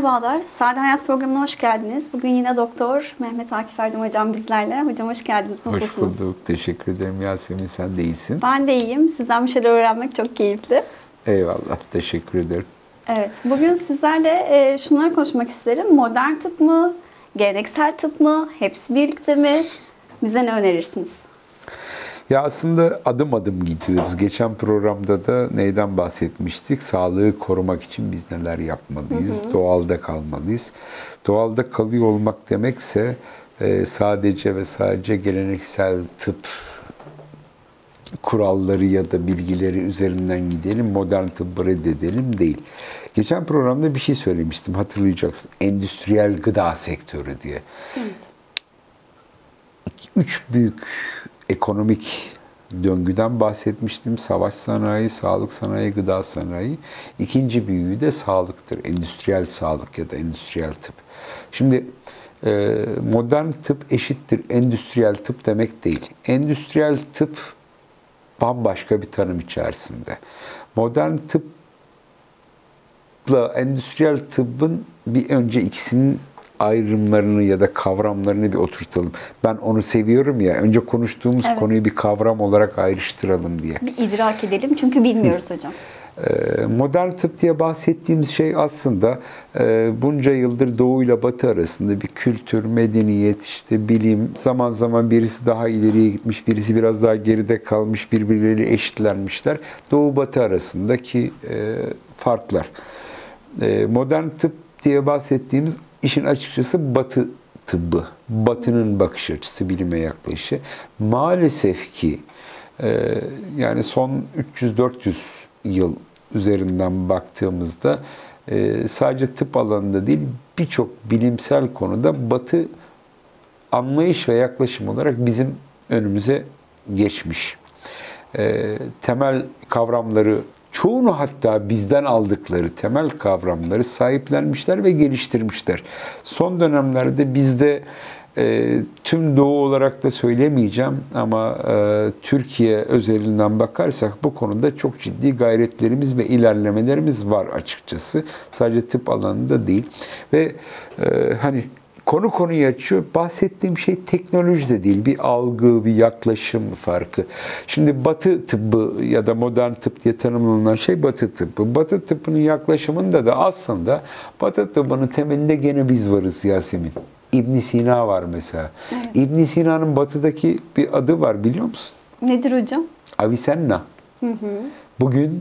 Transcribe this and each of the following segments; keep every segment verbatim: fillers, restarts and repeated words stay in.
Merhabalar, Sade Hayat programına hoş geldiniz. Bugün yine Doktor Mehmet Akif Erdem Hocam bizlerle. Hocam hoş geldiniz. Nasılsınız? Hoş bulduk. Teşekkür ederim Yasemin. Sen de iyisin. Ben de iyiyim. Sizden bir şeyler öğrenmek çok keyifli. Eyvallah. Teşekkür ederim. Evet. Bugün sizlerle e, şunları konuşmak isterim. Modern tıp mı? Geleneksel tıp mı? Hepsi birlikte mi? Bize ne önerirsiniz? Ya aslında adım adım gidiyoruz. Geçen programda da neyden bahsetmiştik? Sağlığı korumak için biz neler yapmalıyız? Hı hı. Doğalda kalmalıyız. Doğalda kalıyor olmak demekse e, sadece ve sadece geleneksel tıp kuralları ya da bilgileri üzerinden gidelim, modern tıbbı reddedelim değil. Geçen programda bir şey söylemiştim, hatırlayacaksın. Endüstriyel gıda sektörü diye. Evet. Üç büyük ekonomik döngüden bahsetmiştim. Savaş sanayi, sağlık sanayi, gıda sanayi. İkinci büyüğü de sağlıktır. Endüstriyel sağlık ya da endüstriyel tıp. Şimdi modern tıp eşittir endüstriyel tıp demek değil. Endüstriyel tıp bambaşka bir tanım içerisinde. Modern tıpla endüstriyel tıbbın bir önce ikisinin ayrımlarını ya da kavramlarını bir oturtalım. Ben onu seviyorum ya, önce konuştuğumuz evet. konuyu bir kavram olarak ayrıştıralım diye. Bir idrak edelim çünkü bilmiyoruz hocam. Modern tıp diye bahsettiğimiz şey aslında bunca yıldır Doğu ile Batı arasında bir kültür, medeniyet, işte bilim, zaman zaman birisi daha ileriye gitmiş, birisi biraz daha geride kalmış, birbirleriyle eşitlenmişler. Doğu Batı arasındaki farklar. Modern tıp diye bahsettiğimiz işin açıkçası Batı tıbbı, Batı'nın bakış açısı, bilime yaklaşışı. Maalesef ki yani son üç yüz dört yüz yıl üzerinden baktığımızda sadece tıp alanında değil, birçok bilimsel konuda Batı anlayış ve yaklaşım olarak bizim önümüze geçmiş. Temel kavramları, çoğunu hatta bizden aldıkları temel kavramları sahiplenmişler ve geliştirmişler. Son dönemlerde bizde e, tüm Doğu olarak da söylemeyeceğim ama e, Türkiye özelinden bakarsak bu konuda çok ciddi gayretlerimiz ve ilerlemelerimiz var açıkçası. Sadece tıp alanında değil. Ve e, hani konu konuyu açıyor. Bahsettiğim şey teknoloji de değil. Bir algı, bir yaklaşım farkı. Şimdi Batı tıbbı ya da modern tıp diye tanımlanan şey Batı tıbbı. Batı tıbbının yaklaşımında da aslında Batı tıbbının temelinde gene biz varız Yasemin. İbn Sina var mesela. Evet. İbn Sina'nın Batı'daki bir adı var, biliyor musun? Nedir hocam? Avicenna. Hı hı. Bugün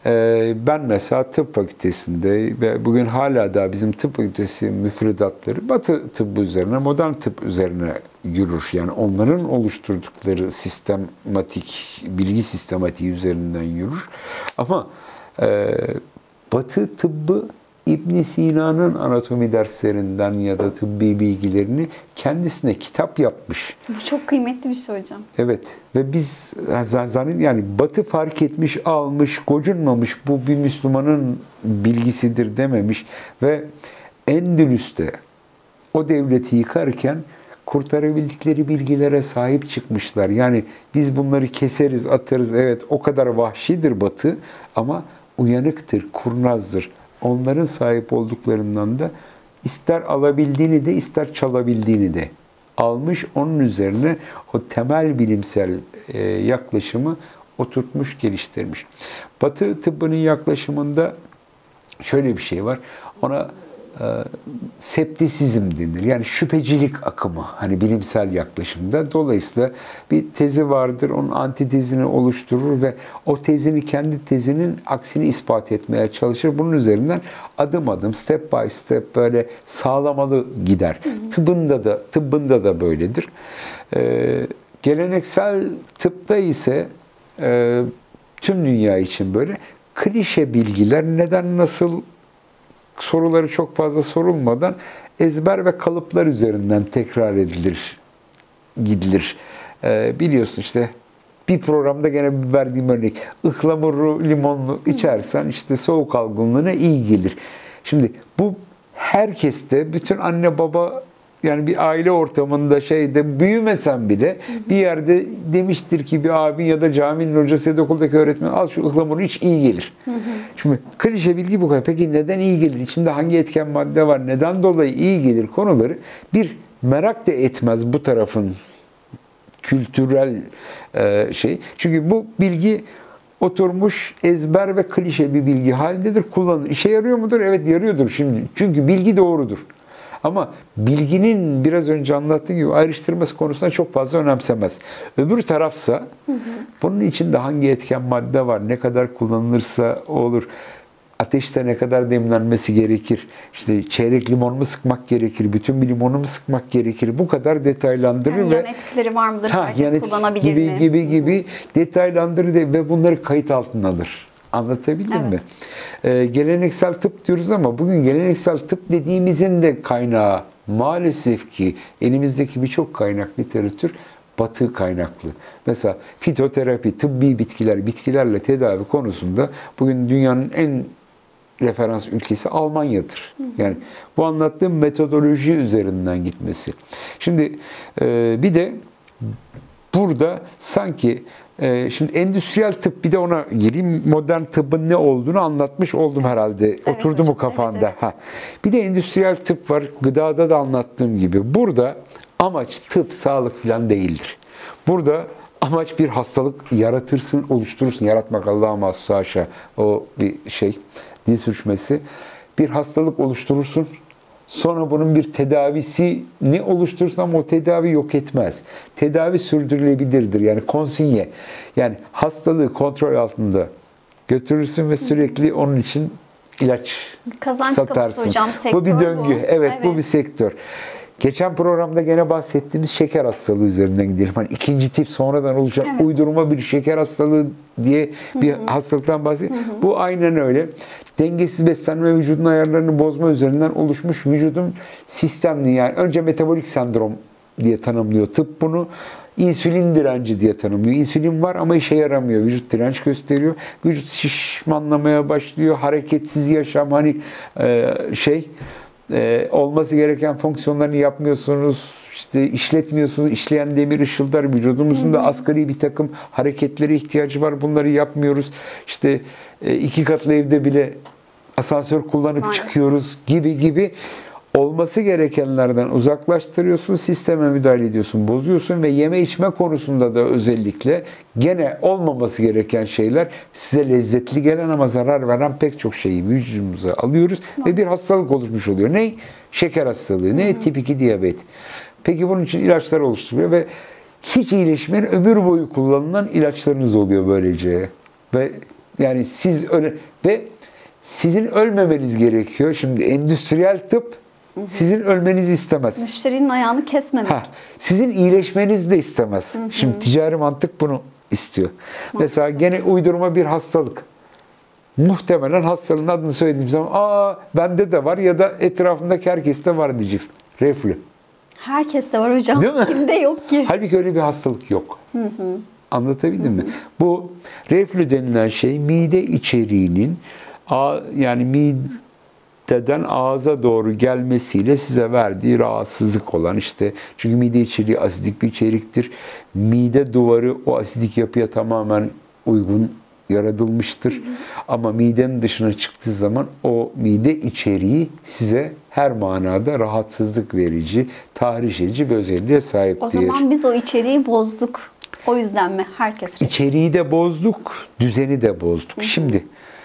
ben mesela tıp fakültesinde ve bugün hala da bizim tıp fakültesi müfredatları Batı tıbbı üzerine, modern tıp üzerine yürür. Yani onların oluşturdukları sistematik, bilgi sistematiği üzerinden yürür. Ama e, Batı tıbbı İbn Sina'nın anatomi derslerinden ya da tıbbi bilgilerini kendisine kitap yapmış. Bu çok kıymetli bir şey hocam. Evet. Ve biz zannet yani Batı fark etmiş, almış, gocunmamış, bu bir Müslümanın bilgisidir dememiş ve Endülüs'te o devleti yıkarken kurtarabildikleri bilgilere sahip çıkmışlar. Yani biz bunları keseriz, atarız. Evet, o kadar vahşidir Batı ama uyanıktır, kurnazdır. Onların sahip olduklarından da ister alabildiğini de ister çalabildiğini de almış. Onun üzerine o temel bilimsel e, yaklaşımı oturtmuş, geliştirmiş. Batı tıbbının yaklaşımında şöyle bir şey var. Ona e, septisizm denir. Yani şüphecilik akımı. Hani bilimsel yaklaşımda. Dolayısıyla bir tezi vardır. Onun antitezini oluşturur ve o tezini kendi tezinin aksini ispat etmeye çalışır. Bunun üzerinden adım adım, step by step böyle sağlamalı gider. Hı hı. Tıbbında da, tıbbında da böyledir. E, geleneksel tıpta ise e, tüm dünya için böyle klişe bilgiler neden, nasıl soruları çok fazla sorulmadan ezber ve kalıplar üzerinden tekrar edilir, gidilir. Ee, biliyorsun işte bir programda gene verdiğim örnek, ıhlamurlu, limonlu içersen işte soğuk algınlığına iyi gelir. Şimdi bu herkeste, bütün anne baba, yani bir aile ortamında şeyde büyümesen bile hı hı. bir yerde demiştir ki bir abin ya da caminin hocası ya da okuldaki öğretmen, al şu ıhlamuru iç, iyi gelir. Hı hı. Şimdi klişe bilgi bu kadar. Peki neden iyi gelir? İçinde hangi etken madde var? Neden dolayı iyi gelir konuları bir merak da etmez bu tarafın kültürel e, şey. Çünkü bu bilgi oturmuş ezber ve klişe bir bilgi halindedir. Kullanılır. İşe yarıyor mudur? Evet yarıyordur şimdi. Çünkü bilgi doğrudur. Ama bilginin biraz önce anlattığım gibi ayrıştırması konusunda çok fazla önemsemez. Öbür tarafsa hı hı. bunun içinde hangi etken madde var, ne kadar kullanılırsa olur, ateşte ne kadar demlenmesi gerekir, işte çeyrek limon mu sıkmak gerekir, bütün bir limonu mu sıkmak gerekir, bu kadar detaylandırır yani ve yan etkileri var mıdır, ha, herkes yani kullanabilir gibi, mi? Gibi gibi detaylandırır ve bunları kayıt altına alır. Anlatabildim evet. mi? Ee, geleneksel tıp diyoruz ama bugün geleneksel tıp dediğimizin de kaynağı maalesef ki elimizdeki birçok kaynak literatür Batı kaynaklı. Mesela fitoterapi, tıbbi bitkiler, bitkilerle tedavi konusunda bugün dünyanın en referans ülkesi Almanya'dır. Hı hı. Yani bu anlattığım metodoloji üzerinden gitmesi. Şimdi e, bir de burada sanki e, şimdi endüstriyel tıp, bir de ona gireyim. Modern tıbbın ne olduğunu anlatmış oldum herhalde. Evet, oturdu mu kafanda? Evet, evet. Ha. Bir de endüstriyel tıp var. Gıdada da anlattığım gibi. Burada amaç tıp, sağlık falan değildir. Burada amaç bir hastalık yaratırsın, oluşturursun. Yaratmak Allah'a mahsus, haşa. O bir şey, dil sürçmesi. Bir hastalık oluşturursun. Sonra bunun bir tedavisini oluşturursun ama o tedavi yok etmez. Tedavi sürdürülebilirdir. Yani konsinye. Yani hastalığı kontrol altında götürürsün ve sürekli onun için ilaç Kazanç satarsın. Hocam, bu bir döngü. Bu. Evet, evet, bu bir sektör. Geçen programda gene bahsettiğimiz şeker hastalığı üzerinden gidelim. Hani ikinci tip sonradan oluşan evet. uydurma bir şeker hastalığı diye bir hı hı. hastalıktan bahsediyor. Bu aynen öyle. Dengesiz beslenme, vücudun ayarlarını bozma üzerinden oluşmuş vücudun sistemli, yani önce metabolik sendrom diye tanımlıyor tıp bunu. İnsülin direnci diye tanımlıyor. İnsülin var ama işe yaramıyor. Vücut direnç gösteriyor. Vücut şişmanlamaya başlıyor. Hareketsiz yaşam, hani e, şey e, olması gereken fonksiyonlarını yapmıyorsunuz. İşte işletmiyorsunuz. İşleyen demir ışıldar. Vücudumuzun da asgari bir takım hareketlere ihtiyacı var. Bunları yapmıyoruz. İşte e, iki katlı evde bile asansör kullanıp Aynen. çıkıyoruz gibi gibi. Olması gerekenlerden uzaklaştırıyorsun, sisteme müdahale ediyorsun, bozuyorsun ve yeme içme konusunda da özellikle gene olmaması gereken şeyler, size lezzetli gelen ama zarar veren pek çok şeyi vücudumuza alıyoruz ve bir hastalık oluşmuş oluyor. Ne? Şeker hastalığı, ne? Tip iki diyabet. Peki bunun için ilaçlar oluşturuyor ve hiç iyileşmeyen, ömür boyu kullanılan ilaçlarınız oluyor böylece. Ve yani siz öyle ve sizin ölmemeniz gerekiyor. Şimdi endüstriyel tıp sizin ölmenizi istemez. Müşterinin ayağını kesmemek. Ha, sizin iyileşmenizi de istemez. Hı hı. Şimdi ticari mantık bunu istiyor. Mantıklı. Mesela gene uydurma bir hastalık. Muhtemelen hastalığın adını söylediğim zaman aa bende de var ya da etrafındaki herkeste var diyeceksin. Reflü. Herkeste var hocam. Değil mi? Kimde yok ki? Halbuki öyle bir hastalık yok. Hı hı. Anlatabildim hı hı. mi? Bu reflü denilen şey mide içeriğinin yani mide mideden ağza doğru gelmesiyle size verdiği rahatsızlık olan, işte çünkü mide içeriği asidik bir içeriktir. Mide duvarı o asidik yapıya tamamen uygun yaratılmıştır. Hı hı. Ama midenin dışına çıktığı zaman o mide içeriği size her manada rahatsızlık verici, tahriş edici bir özelliğe sahiptir. O zaman biz o içeriği bozduk. O yüzden mi herkes? İçeriği de bozduk, düzeni de bozduk. Hı hı. Şimdi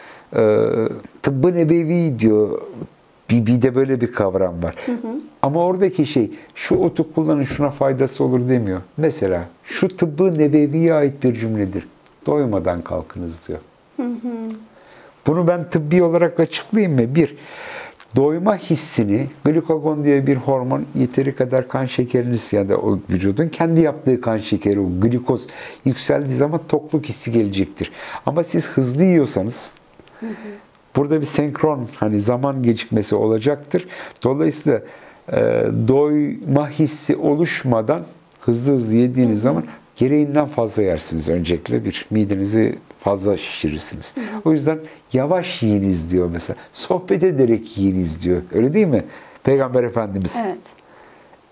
tıbbı nebevi diyor. Bir, bir de böyle bir kavram var. Hı hı. Ama oradaki şey, şu otu kullanın şuna faydası olur demiyor. Mesela şu tıbbı nebeviye ait bir cümledir. Doymadan kalkınız diyor. Hı hı. Bunu ben tıbbi olarak açıklayayım mı? Bir, doyma hissini, glikagon diye bir hormon yeteri kadar kan şekeriniz ya da o vücudun kendi yaptığı kan şekeri, o glikoz yükseldiği zaman tokluk hissi gelecektir. Ama siz hızlı yiyorsanız Hı hı. burada bir senkron, hani zaman gecikmesi olacaktır. Dolayısıyla e, doyma hissi oluşmadan hızlı hızlı yediğiniz hı hı. zaman gereğinden fazla yersiniz. Öncelikle bir midenizi fazla şişirirsiniz. Hı hı. O yüzden yavaş yiyiniz diyor mesela. Sohbet ederek yiyiniz diyor. Öyle değil mi? Peygamber Efendimiz. Evet.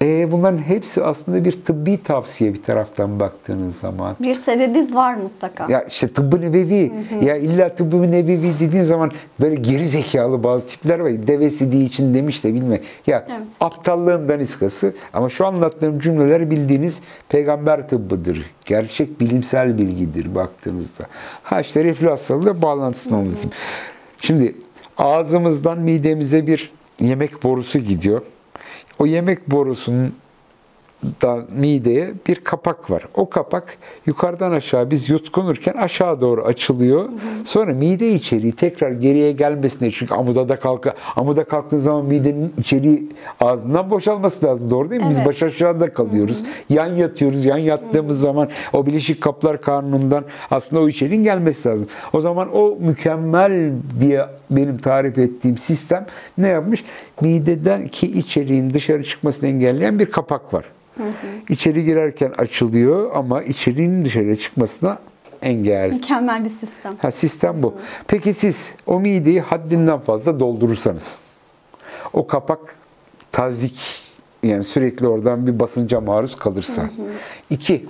E, bunların hepsi aslında bir tıbbi tavsiye bir taraftan baktığınız zaman. Bir sebebi var mutlaka. Ya işte tıbbı nebevi. Hı hı. Ya illa tıbbı nebevi dediğin zaman böyle geri zekalı bazı tipler var. Devesi diye için demiş de bilme. Ya evet. Aptallığın daniskası. Ama şu anlattığım cümleler bildiğiniz peygamber tıbbıdır. Gerçek bilimsel bilgidir baktığınızda. Ha işte reflü hastalığı bağlantısını anlatayım. Şimdi ağzımızdan midemize bir yemek borusu gidiyor. O yemek borusunun da mideye bir kapak var. O kapak yukarıdan aşağı biz yutkunurken aşağı doğru açılıyor. Hı hı. Sonra mide içeriği tekrar geriye gelmesine, çünkü amuda da kalka, amuda kalktığı zaman midenin içeriği ağzından boşalması lazım. Doğru değil mi? Evet. Biz baş aşağıda kalıyoruz. Hı hı. Yan yatıyoruz. Yan yattığımız hı hı. zaman o bileşik kaplar karnından aslında o içeriğin gelmesi lazım. O zaman o mükemmel diye benim tarif ettiğim sistem ne yapmış? Mideden ki içeriğin dışarı çıkmasını engelleyen bir kapak var. Hı hı. İçeri girerken açılıyor ama içeriğin dışarıya çıkmasına engel. Mükemmel bir sistem. Ha, sistem bu. Peki siz o mideyi haddinden fazla doldurursanız, o kapak tazik, yani sürekli oradan bir basınca maruz kalırsa. Hı hı. İki,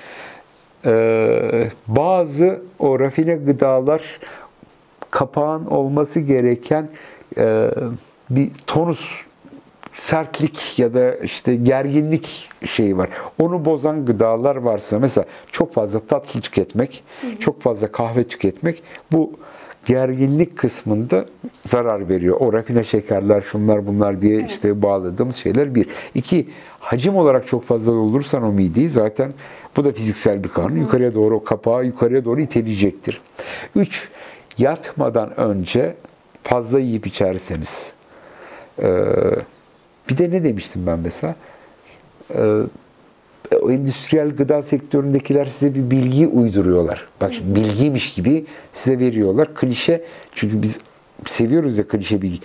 e, bazı o rafine gıdalar kapağın olması gereken e, bir tonus, sertlik ya da işte gerginlik şeyi var. Onu bozan gıdalar varsa, mesela çok fazla tatlı tüketmek, hı hı. çok fazla kahve tüketmek bu gerginlik kısmında zarar veriyor. O rafine şekerler, şunlar bunlar diye evet. işte bağladığımız şeyler bir. İki, hacim olarak çok fazla doldurursan o mideyi, zaten bu da fiziksel bir kanun. Hı. Yukarıya doğru, o kapağı yukarıya doğru iteleyecektir. Üç, yatmadan önce fazla yiyip içerseniz. Ee, Bir de ne demiştim ben mesela? Ee, o endüstriyel gıda sektöründekiler size bir bilgi uyduruyorlar. Bak şimdi bilgiymiş gibi size veriyorlar. Klişe, çünkü biz seviyoruz ya klişe bilgi.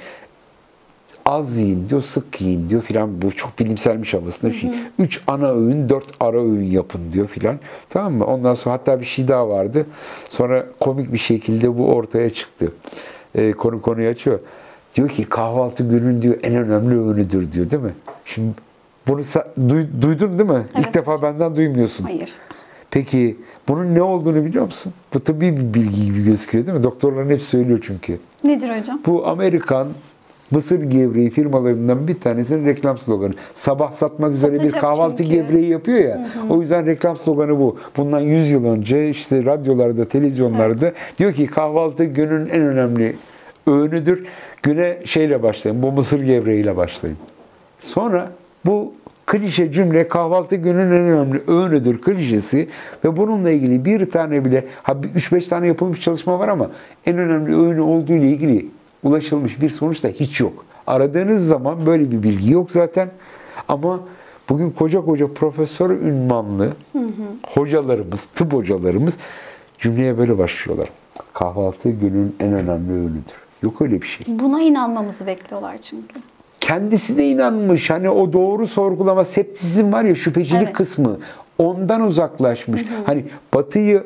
Az yiyin diyor, sık yiyin diyor filan. Bu çok bilimselmiş havasında bir şey. Üç ana öğün, dört ara öğün yapın diyor filan. Tamam mı? Ondan sonra hatta bir şey daha vardı. Sonra komik bir şekilde bu ortaya çıktı. Ee, konu konuyu açıyor. Diyor ki kahvaltı günün diyor en önemli öğünüdür diyor, değil mi? Şimdi bunu duy, duydun değil mi? Evet. İlk defa benden duymuyorsun. Hayır. Peki bunun ne olduğunu biliyor musun? Bu tabii bir bilgi gibi gözüküyor değil mi? Doktorların hep söylüyor çünkü. Nedir hocam? Bu Amerikan mısır gevreği firmalarından bir tanesinin reklam sloganı. Sabah satmak üzere Satacak bir kahvaltı çünkü. gevreği yapıyor ya. Hı hı. O yüzden reklam sloganı bu. Bundan yüz yıl önce işte radyolarda, televizyonlarda evet. diyor ki kahvaltı günün en önemli öğünüdür. Güne şeyle başlayın, bu mısır gevreğiyle başlayın. Sonra bu klişe cümle kahvaltı günün en önemli öğünüdür klişesi ve bununla ilgili bir tane bile, üç beş tane yapılmış çalışma var ama en önemli öğünü olduğu ile ilgili ulaşılmış bir sonuç da hiç yok. Aradığınız zaman böyle bir bilgi yok zaten. Ama bugün koca koca profesör ünvanlı hı hı. hocalarımız, tıp hocalarımız cümleye böyle başlıyorlar. Kahvaltı günün en önemli öğünüdür. Yok öyle bir şey. Buna inanmamızı bekliyorlar çünkü. Kendisi de inanmış. Hani o doğru sorgulama, septizm var ya, şüphecilik evet. kısmı. Ondan uzaklaşmış. Hı hı. Hani batıyı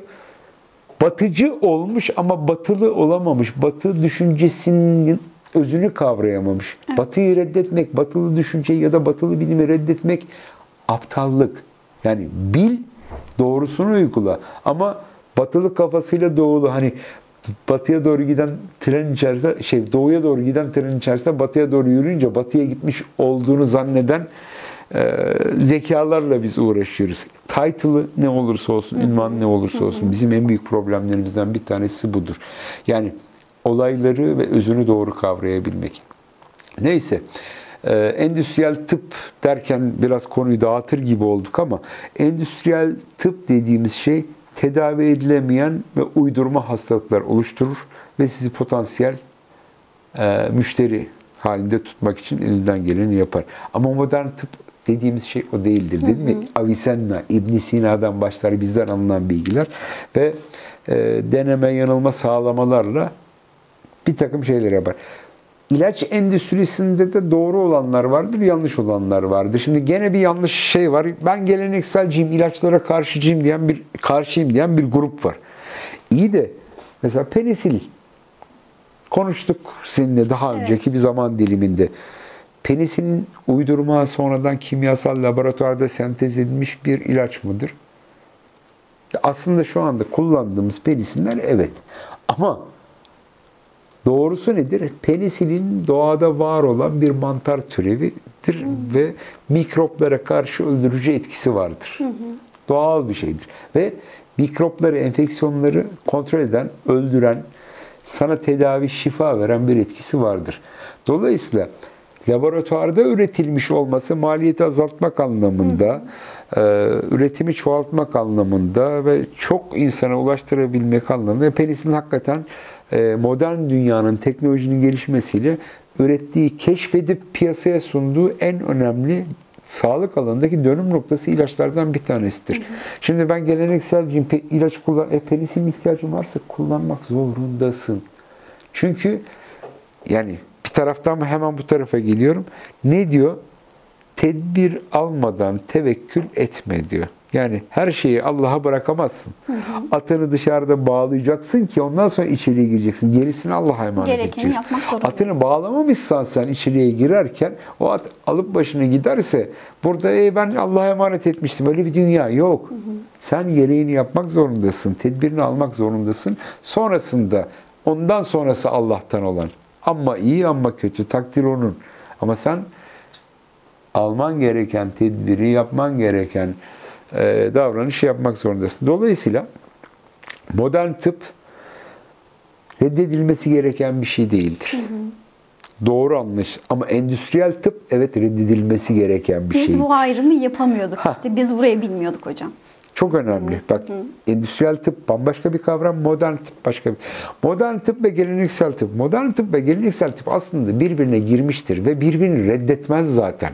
batıcı olmuş ama batılı olamamış. Batı düşüncesinin özünü kavrayamamış. Evet. Batıyı reddetmek, batılı düşünceyi ya da batılı bilimi reddetmek aptallık. Yani bil, doğrusunu uygula. Ama batılı kafasıyla doğulu, hani batıya doğru giden tren içerisinde, şey doğuya doğru giden trenin içerisinde batıya doğru yürüyünce batıya gitmiş olduğunu zanneden e, zekalarla biz uğraşıyoruz. Title'ı ne olursa olsun, ünvan ne olursa olsun, bizim en büyük problemlerimizden bir tanesi budur. Yani olayları ve özünü doğru kavrayabilmek. Neyse, e, endüstriyel tıp derken biraz konuyu dağıtır gibi olduk ama endüstriyel tıp dediğimiz şey tedavi edilemeyen ve uydurma hastalıklar oluşturur ve sizi potansiyel e, müşteri halinde tutmak için elinden geleni yapar. Ama modern tıp dediğimiz şey o değildir. Dedim ya, Avicenna, İbn Sina'dan başlar bizden alınan bilgiler ve e, deneme yanılma sağlamalarla bir takım şeyler yapar. İlaç endüstrisinde de doğru olanlar vardır, yanlış olanlar vardır. Şimdi gene bir yanlış şey var. Ben gelenekselciyim, ilaçlara karşıcıyım diyen bir karşıyım diyen bir grup var. İyi de mesela penisilin konuştuk seninle daha önceki evet. bir zaman diliminde. penisilin uydurma, sonradan kimyasal laboratuvarda sentez edilmiş bir ilaç mıdır? Aslında şu anda kullandığımız penisinler evet. Ama doğrusu nedir? Penisilin doğada var olan bir mantar türevidir hmm. ve mikroplara karşı öldürücü etkisi vardır. Hmm. Doğal bir şeydir. Ve mikropları, enfeksiyonları kontrol eden, öldüren, sana tedavi, şifa veren bir etkisi vardır. Dolayısıyla laboratuvarda üretilmiş olması maliyeti azaltmak anlamında, e, üretimi çoğaltmak anlamında ve çok insana ulaştırabilmek anlamında penisilin hakikaten e, modern dünyanın, teknolojinin gelişmesiyle ürettiği, keşfedip piyasaya sunduğu en önemli sağlık alanındaki dönüm noktası ilaçlardan bir tanesidir. Hı hı. Şimdi ben gelenekselciyim, ilaç kullan, e, penisilin ihtiyacın varsa kullanmak zorundasın. Çünkü yani bir taraftan hemen bu tarafa geliyorum. Ne diyor? Tedbir almadan tevekkül etme diyor. Yani her şeyi Allah'a bırakamazsın. Hı hı. Atını dışarıda bağlayacaksın ki ondan sonra içeriye gireceksin. Gerisini Allah'a emanet Gerekeni edeceksin. yapmak zorundasın. Atını bağlamamışsan sen içeriye girerken o at alıp başını giderse burada e, ben Allah'a emanet etmiştim. Öyle bir dünya yok. Hı hı. Sen gereğini yapmak zorundasın. Tedbirini almak zorundasın. Sonrasında ondan sonrası Allah'tan olan. Ama iyi ama kötü takdir onun. Ama sen alman gereken tedbiri, yapman gereken e, davranışı yapmak zorundasın. Dolayısıyla modern tıp reddedilmesi gereken bir şey değildir. Hı hı. Doğru anlaş. Ama endüstriyel tıp evet reddedilmesi gereken bir biz şeydir. Biz bu ayrımı yapamıyorduk ha. işte. Biz burayı bilmiyorduk hocam. Çok önemli. Hı. Bak hı. endüstriyel tıp bambaşka bir kavram, modern tıp başka bir. Modern tıp ve geleneksel tıp. Modern tıp ve geleneksel tıp aslında birbirine girmiştir ve birbirini reddetmez zaten.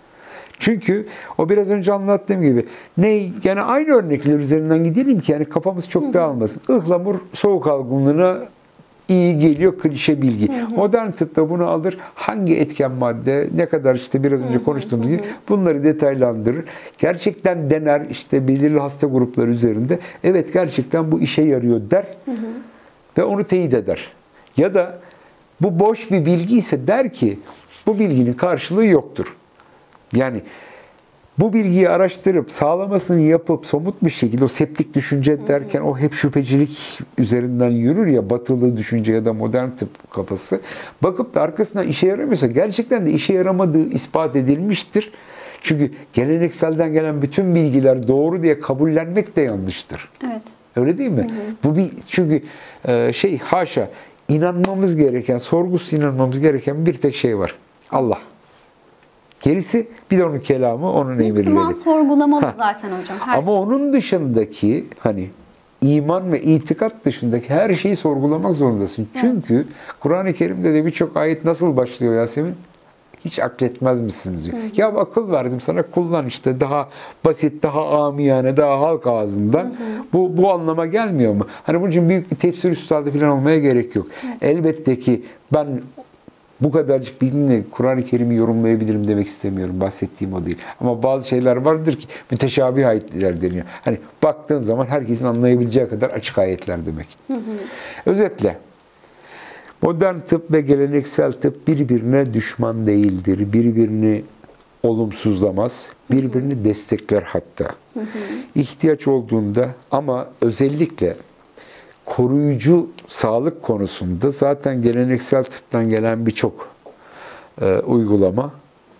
Çünkü o biraz önce anlattığım gibi ne yani aynı örnekler üzerinden gidelim ki yani kafamız çok dağılmasın. Ihlamur soğuk algınlığına iyi geliyor klişe bilgi. Hı hı. Modern tıpta bunu alır. Hangi etken madde, ne kadar işte biraz önce konuştuğumuz hı hı. gibi bunları detaylandırır. Gerçekten dener işte belirli hasta grupları üzerinde. Evet gerçekten bu işe yarıyor der hı hı. ve onu teyit eder. Ya da bu boş bir bilgi ise der ki bu bilginin karşılığı yoktur. Yani bu bilgiyi araştırıp sağlamasını yapıp somut bir şekilde o septik düşünce derken o hep şüphecilik üzerinden yürür ya batılı düşünce ya da modern tıp kafası. Bakıp da arkasından işe yaramıyorsa gerçekten de işe yaramadığı ispat edilmiştir. Çünkü gelenekselden gelen bütün bilgiler doğru diye kabullenmek de yanlıştır. Evet. Öyle değil mi? Hı hı. Bu bir çünkü şey haşa inanmamız gereken, sorgusuz inanmamız gereken bir tek şey var. Allah. Gerisi bir de onun kelamı, onun emirleri. Müslüman sorgulamalı ha. zaten hocam. Her Ama şey. onun dışındaki hani iman ve itikat dışındaki her şeyi sorgulamak zorundasın. Evet. Çünkü Kur'an-ı Kerim'de de birçok ayet nasıl başlıyor Yasemin? Hiç akletmez misiniz diyor. Hı hı. Ya akıl verdim sana kullan işte daha basit, daha amiyane, daha halk ağzından. Hı hı. Bu bu anlama gelmiyor mu? Hani bunun için büyük bir tefsir üstadı falan olmaya gerek yok. Evet. Elbette ki ben bu kadarcık bilgiyle Kur'an-ı Kerim'i yorumlayabilirim demek istemiyorum. Bahsettiğim o değil. Ama bazı şeyler vardır ki müteşabih ayetler deniyor. Hani baktığın zaman herkesin anlayabileceği kadar açık ayetler demek. Hı hı. Özetle modern tıp ve geleneksel tıp birbirine düşman değildir. Birbirini olumsuzlamaz. Birbirini destekler hatta. Hı hı. İhtiyaç olduğunda ama özellikle koruyucu sağlık konusunda zaten geleneksel tıptan gelen birçok e, uygulama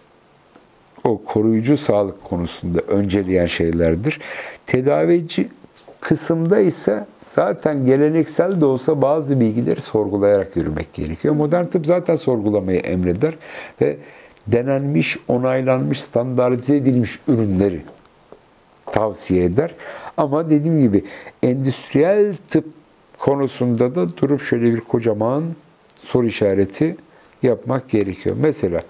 o koruyucu sağlık konusunda önceleyen şeylerdir. Tedavici kısımda ise zaten geleneksel de olsa bazı bilgileri sorgulayarak yürümek gerekiyor. Modern tıp zaten sorgulamayı emreder ve denenmiş, onaylanmış, standartize edilmiş ürünleri tavsiye eder. Ama dediğim gibi endüstriyel tıp konusunda da durup şöyle bir kocaman soru işareti yapmak gerekiyor. Mesela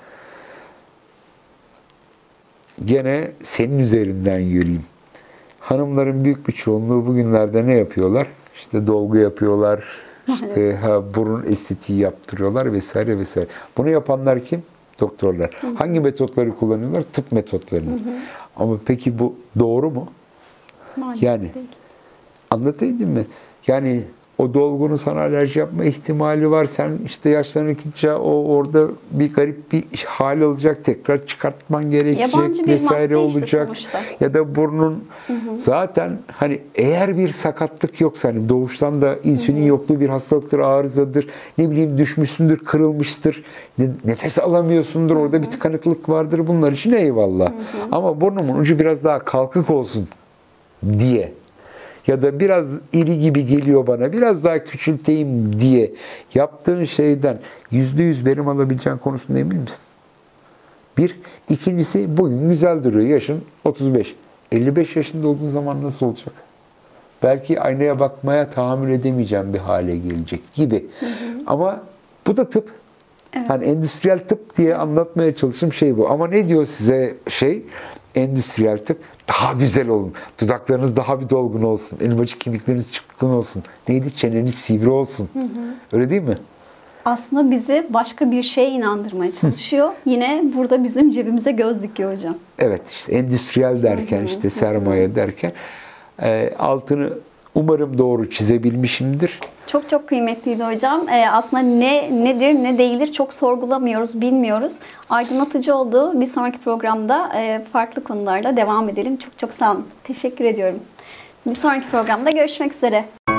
gene senin üzerinden yürüyeyim. Hanımların büyük bir çoğunluğu bugünlerde ne yapıyorlar? İşte dolgu yapıyorlar, işte ha, burun estetiği yaptırıyorlar vesaire vesaire. Bunu yapanlar kim? Doktorlar. Hı hı. Hangi metotları kullanıyorlar? Tıp metotlarını. Hı hı. Ama peki bu doğru mu? Maalesef yani değil. Anlatayım mı? Yani O dolgunun sana alerji yapma ihtimali var. Sen işte yaşlandıkça o orada bir garip bir hal olacak. Tekrar çıkartman gerekecek Yabancı bir vesaire madde işte olacak. sonuçta. Ya da burnun hı hı. zaten hani eğer bir sakatlık yoksa hani doğuştan da insülin hı hı. yokluğu bir hastalıktır, arızadır. Ne bileyim düşmüşsündür, kırılmıştır. Nefes alamıyorsundur. Orada hı hı. bir tıkanıklık vardır. Bunlar için eyvallah. Hı hı. Ama burnumun ucu biraz daha kalkık olsun diye ya da biraz iri gibi geliyor bana, biraz daha küçülteyim diye yaptığın şeyden yüzde yüz verim alabileceğin konusunda emin misin? Bir. İkincisi, bugün güzel duruyor. Yaşın otuz beş. elli beş yaşında olduğun zaman nasıl olacak? Belki aynaya bakmaya tahammül edemeyeceğim bir hale gelecek gibi. Hı hı. Ama bu da tıp. Evet. Hani endüstriyel tıp diye anlatmaya çalıştığım şey bu. Ama ne diyor size şey? Endüstriyel tıp. Daha güzel olun. Dudaklarınız daha bir dolgun olsun. Elmacık kemikleriniz çıkık olsun. Neydi? Çeneniz sivri olsun. Hı hı. Öyle değil mi? Aslında bizi başka bir şeye inandırmaya çalışıyor. Yine burada bizim cebimize göz dikiyor hocam. Evet, işte endüstriyel derken, hı hı. işte sermaye hı hı. derken e, altını umarım doğru çizebilmişimdir. Çok çok kıymetliydi hocam. Ee, aslında ne nedir, ne değildir çok sorgulamıyoruz, bilmiyoruz. Aydınlatıcı oldu. Bir sonraki programda e, farklı konularda devam edelim. Çok çok sağ olun. Teşekkür ediyorum. Bir sonraki programda görüşmek üzere.